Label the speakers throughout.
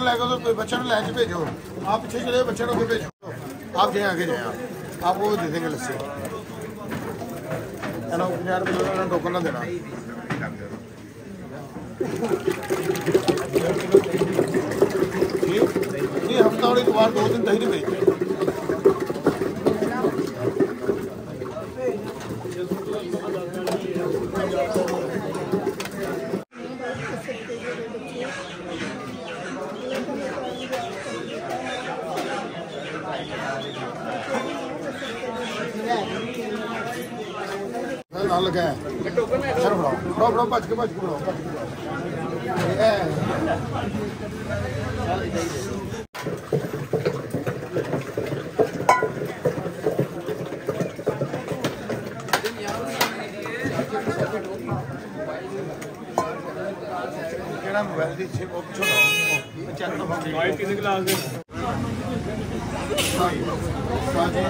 Speaker 1: लैके तो बच्चे लाइन से भेजो, आप पीछे चले बच्चे को भेजो, आप जाए आगे जाए, आपको दे देंगे लस्सी। टोकन ना देना। ये हफ्ता और एक बार 2 दिन दही नहीं भेजते। ना लगा है सर बढ़ाओ बढ़ाओ भज के बढ़ाओ केड़ा मोबाइल दी छे वो छोड़ो चेक तो मोबाइल कितने क्लास दे साजी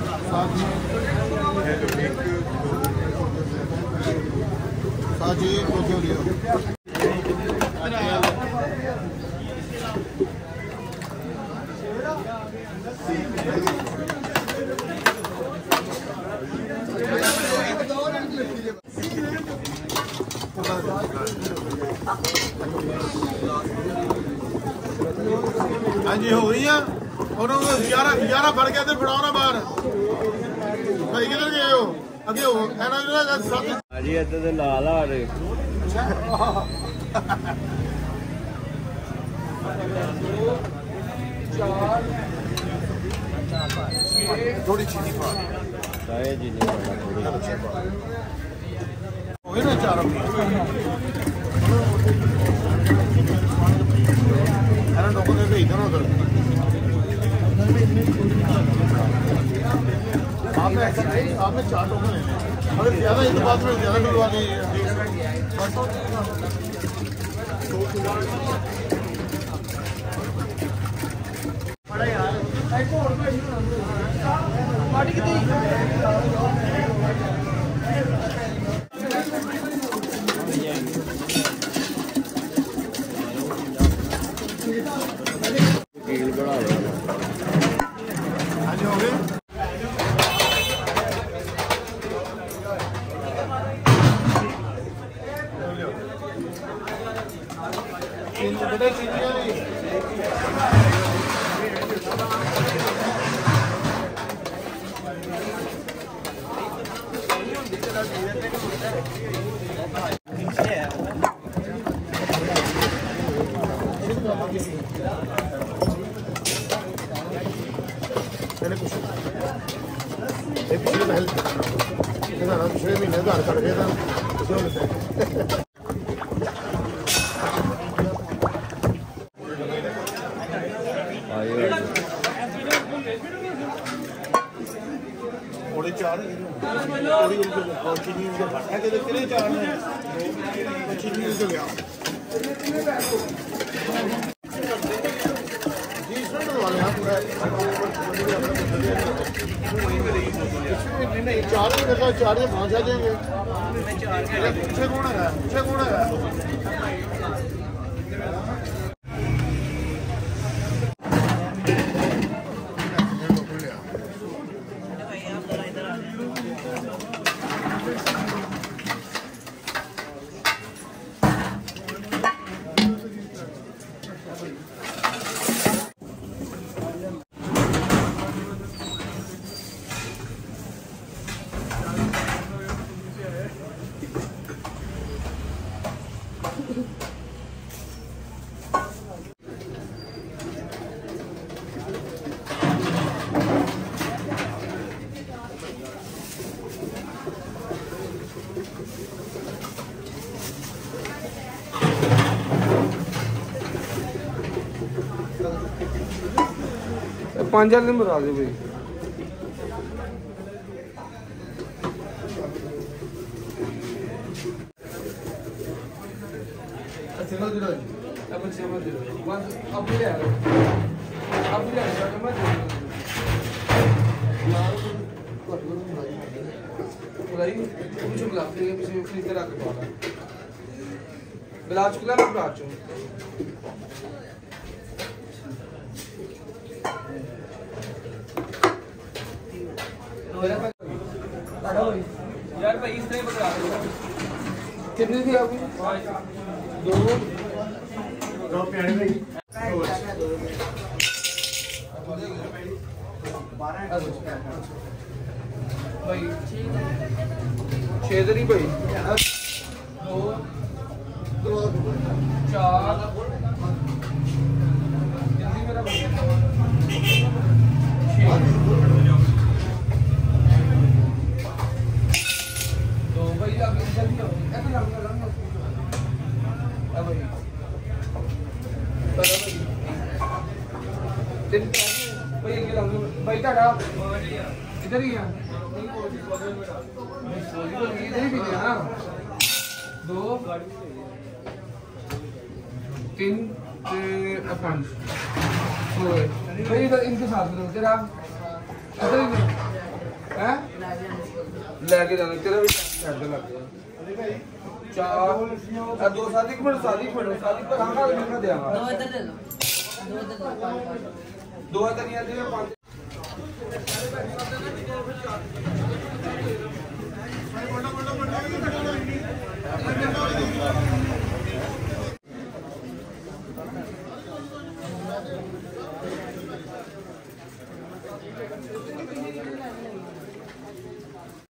Speaker 1: साजी को क्यों लियो हाँ जी हो गई है और 11 भर गया तो फड़ाओ ना बाहर भाई किधर गए हो अगे हो
Speaker 2: जी इधर तो लाल आ रहे
Speaker 1: थोड़ी चीनी पा
Speaker 2: चीनी
Speaker 1: हो गई ना 4 लोगों ने भेज देना उधर आपने 4 टोकन लेने अगर ज्यादा इस बात में ज्यादा डलवा नहीं पिछले महीने आधार कार्ड गया था थोड़ी 4 चीनी गया चार 5 आ जाएंगे पीछे कौन है पाँच हजार दिन बता दो भाई गुलाब
Speaker 3: यार भाई इस तरह बता दो
Speaker 4: कितनी थी आपकी? 2 प्यारे भाई भाई 6 दरी भाई 2 4 जल्दी मेरा तो भाई आप जल्दी आओ ऐसे लंग अब भाई भाई दिन भाई ये लंग भाई टाटा इधर ही है इधर ही है ना 2 3 5 भाई इधर इनके साथ में तेरा इधर ही है लेके जाना तेरा भी छੱਡ ਲੱਗ ਗਿਆ 4 2 सादी एक मिनट सादी पर खाना मैं देगा 2 इधर दे दो 2 इधर नहीं आते 5
Speaker 1: बड़ा बड़ा बड़ा